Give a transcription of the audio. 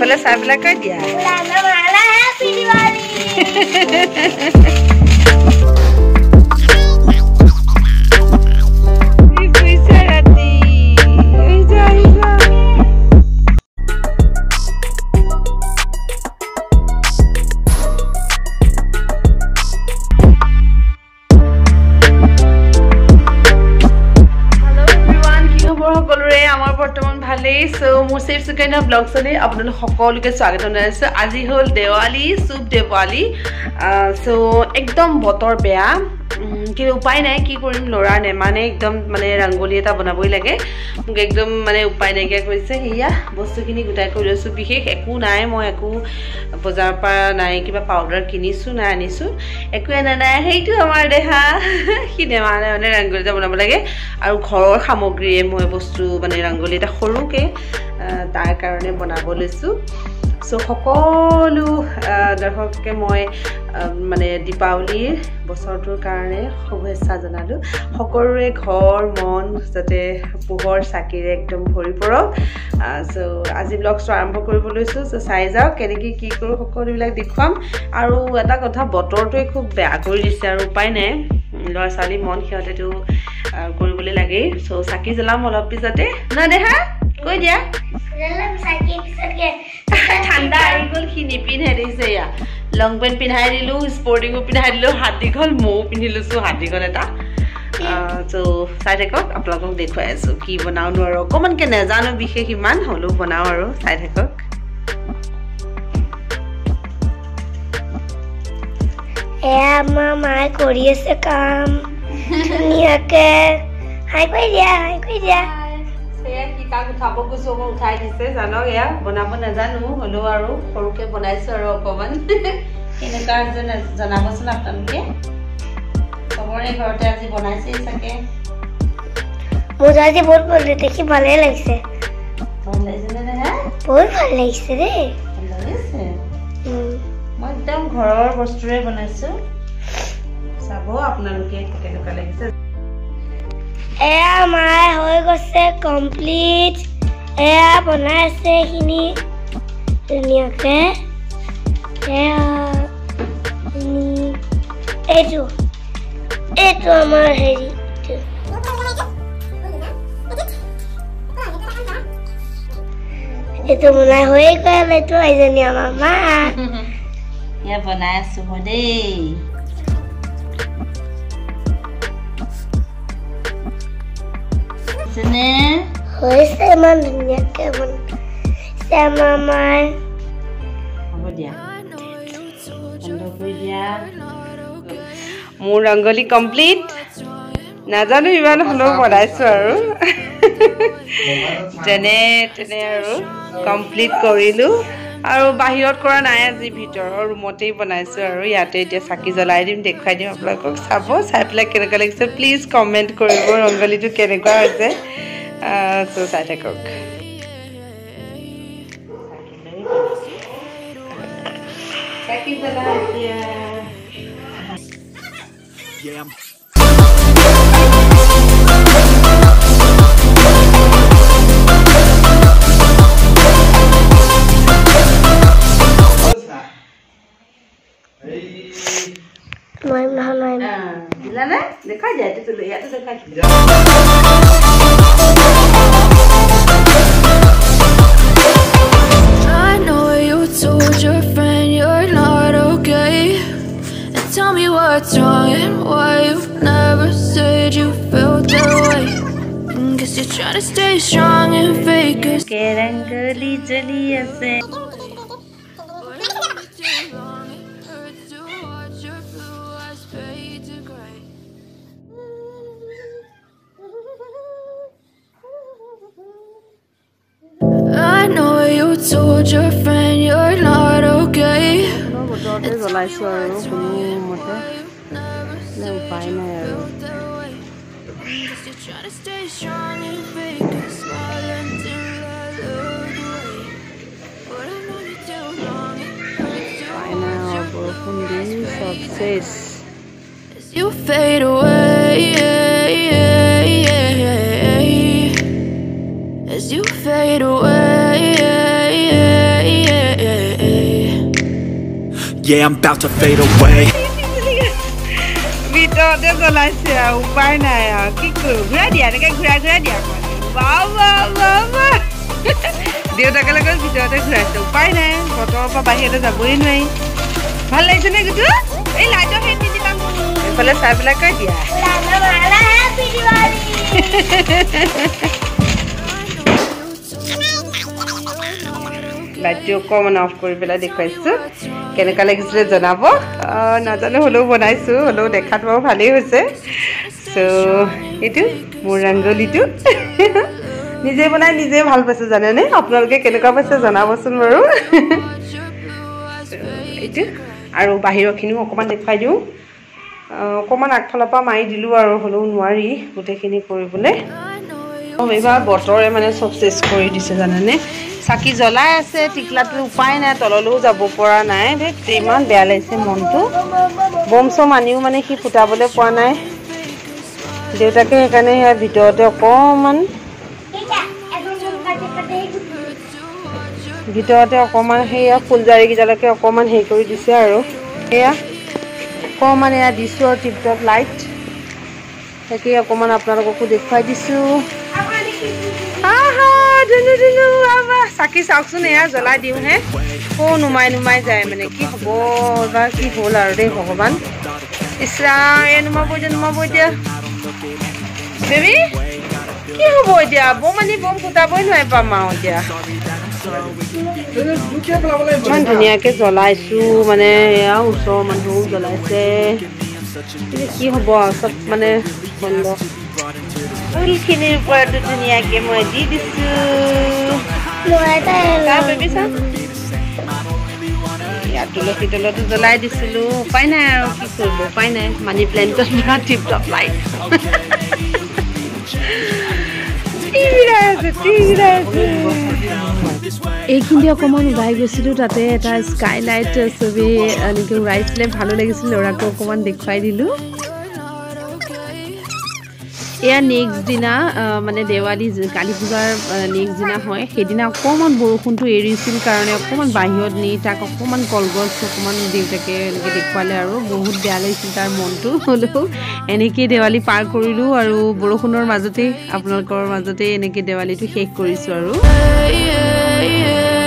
এইফালে চাই পেলাই কৈ দিয়া happy Diwali So, more safe to kind of vlogs on it. Apna সকল লোকে স্বাগত জনাইছো আজি হল দেৱালী শুভ দেৱালী so একদম বতৰ বেয়া কি উপায় নাই কি কৰিম লৰা নে মানে একদম মানে ৰংগোলী এটা বনাবই লাগে মোক একদম মানে উপায় নাই কি কৰিছে হিয়া বস্তুখিনি গুটাই কৰি লৈছো বিশেষ একো নাই মই একো বজাৰ পৰা নাই কিবা পাউডাৰ কিনিছো না আনিছো একো এনে নাই হেইটো আমাৰ দেহা কিনে মানে ৰংগোলী এটা বনাব লাগে আৰু ঘৰৰ সামগ্ৰীয়ে মই বস্তু মানে ৰংগোলী এটা সৰুকে তাৰ কাৰণে বনাব লৈছো সো সকলো দৰ্শককে মই মানে দীপাৱলীৰ বছৰটোৰ কাৰণে শুভেচ্ছা জনালো সকলোৰে ঘৰ মন যাতে পোহৰ চাকিৰে একদম ভৰি পৰক সো আজি ব্লগটো আৰম্ভ কৰিব লৈছো সো চাই যাওক কেনেকৈ কি কৰো সকলোবিলাক দেখুৱাম আৰু এটা কথা বতৰটোৱে খুব বেয়া কৰি দিছে আৰু উপায় নাই ল'ৰা ছোৱালী মন সিহঁতেতো কৰিবলৈ লাগে সো চাকি জ্বলাম অলপ পিছতে না দেহা কৈ দিয়া চাকি পিছতকে ঠাণ্ডা আহি গ'ল সি নিপিন্ধে দিছে ইয়া লং পেণ্ট পিন্ধাই দিলোঁ স্পৰ্টিঙো পিন্ধাই দিলোঁ হাত দীঘল ময়ো পিন্ধি লৈছোঁ হাত দীঘল এটা ত' চাই থাকক আপোনালোকক দেখুৱাই আছোঁ কি বনাওঁ নোৱাৰো অকণমানকৈ নাজানো বিশেষ ইমান হ'লেও বনাওঁ আৰু চাই থাকক এয়া আমাৰ মায়ে কৰি আছে কাম ধুনীয়াকে হাই কৰি দিয়া সেয়া কি কাক উঠাব গৈছো মই উঠাই দিছে জানক এয়া বনাব নাজানো হ'লেও আৰু সৰুকে বনাইছো আৰু অকণমান কেনেকুৱা হৈছে জনাবচোন আপোনালোকে চবৰে ঘৰতে আজি বনাইছেই চাগে মোৰ আজি বহুত ভাল দেখি ভালেই লাগিছে ভাল লাগিছে নে হা বহুত ভাল লাগিছে দেই ভাল লাগিছে মই একদম ঘৰৰ বস্তুৰে বনাইছো চাব আপোনালোকে কেনেকুৱা লাগিছে এয়া মায়ে হৈ গৈছে কমপ্লিট এয়া বনাই আছে এইখিনি ধুনীয়াকে এইটো আমাৰ হেৰি এইটো বনাই হৈয়ে গ'ল এইটো এইজনী আমাৰ মা এয়া বনাই আছো মই দেই হৈছে ইমান ধুনীয়াকে বনাইছে আমাৰ মায়ে হ'ব দিয়া বন্ধ কৰি দিয়া মোৰ ৰংগোলী কমপ্লিট নাজানো ইমান হ'লেও বনাইছো আৰু যেনে তেনে আৰু কমপ্লিট কৰিলো আৰু বাহিৰত কৰা নাই আজি ভিতৰৰ ৰুমতেই বনাইছো আৰু ইয়াতে এতিয়া চাকি জ্বলাই দিম দেখুৱাই দিম আপোনালোকক চাব চাই পেলাই কেনেকুৱা লাগিছে প্লিজ কমেণ্ট কৰিব ৰংগোলীটো কেনেকুৱা হৈছে চাই থাকক চাকি জ্বলাই এতিয়া দিলা নে দেখাই যায় তো ইয়াতে দেখাই I know you told your friend you're not okay. And tell me what's wrong and why you've never said you felt that way. Guess you're trying to stay strong and fake it. Kerangoli jali ase. I know you told your friend you're not okay. জ্বলাইছো আৰু কোনো মতে উপায় নাই আৰু বৰষুণ দি চব শেষ You fade away as you fade away Yeah, I'm about to fade away. ভিতৰতে জ্বলাইছে আৰু উপায় নাই আৰু কি কৰোঁ ঘূৰাই দিয়া এনেকৈ ঘূৰাই দিয়া দেউতাকে লগত ভিতৰতে ঘূৰাইছে উপায় নাই বতৰৰ পৰা বাহিৰলৈ যাবই নোৱাৰি ভাল লাগিছে নে গুটু এই লাইটৰ হেড নিদিবা এইফালে চাই পেলাই কৈ দিয়া লাইটটো অকণমান অফ কৰি পেলাই দেখুৱাইছোঁ কেনেকুৱা লাগিছিলে জনাব নাজানো হ'লেও বনাইছোঁ হ'লেও দেখাত বাৰু ভালেই হৈছে চ' এইটো মোৰ ৰংগলীটো নিজে বনাই নিজে ভাল পাইছোঁ জানেনে আপোনালোকে কেনেকুৱা পাইছে জনাবচোন বাৰু এইটো আৰু বাহিৰৰখিনিও অকণমান দেখুৱাই দিওঁ অকণমান আগফালৰ পৰা মাৰি দিলোঁ আৰু হ'লেও নোৱাৰি গোটেইখিনি কৰিবলৈ এইবাৰ বতৰে মানে চব চেচ কৰি দিছে জানেনে চাকি জ্বলাই আছে টিকলাটো উপায় নাই তললৈও যাব পৰা নাই ইমান বেয়া লাগিছে মনটো বম চম আনিও মানে সি ফুটাবলৈ পোৱা নাই দেউতাকে সেইকাৰণে সেয়া ভিতৰতে অকণমান সেয়া ফুলজাৰিকেইডালকে অকণমান হেৰি কৰি দিছে আৰু সেয়া অকণমান এয়া দিছোঁ আৰু টিপটপ লাইট তাকে অকণমান আপোনালোককো দেখুৱাই দিছোঁ চাকি চাওকচোন এয়া জ্বলাই দিওঁহে নুমাই যায় মানে কি হ'ব এবাৰ কি হ'ল আৰু দেই ভগৱান ইছৰা নুমাব এতিয়া বেবী কি হ'ব এতিয়া বম আনি বম ফুটাবই নোৱাৰি পাম আৰু এতিয়া ইমান ধুনীয়াকৈ জ্বলাইছোঁ মানে এয়া ওচৰৰ মানুহো জ্বলাইছে কি হ'ব আৰু চব মানে বন্ধ ফুলখিনিৰ ওপৰতো ধুনীয়াকৈ মই দি দিছোঁ ইয়াত তুলসী তলতো জ্বলাই দিছিলোঁ উপায় নাই আৰু কি কৰিব উপায় নাই মানি প্লেণ্টত পৰা টিপটপ লাইট এইখিনি অকণমান ওলাই গৈছিলোঁ তাতে এটা স্কাই লাইট চবেই এনেকৈ উৰাইছিলে ভালো লাগিছিল ল'ৰাকো অকণমান দেখুৱাই দিলোঁ এয়া নেক্সট দিনা মানে দেৱালী কালী পূজাৰ নেক্সট দিনা হয় সেইদিনা অকণমান বৰষুণটো এৰিছিল কাৰণে অকণমান বাহিৰত নি তাক অকণমান কলগছ অকণমান দেউতাকে এনেকৈ দেখুৱালে আৰু বহুত বেয়া লাগিছিল তাৰ মনটো হ'লেও এনেকৈ দেৱালী পাৰ কৰিলোঁ আৰু বৰষুণৰ মাজতেই আপোনালোকৰ মাজতেই এনেকৈ দেৱালীটো শেষ কৰিছোঁ আৰু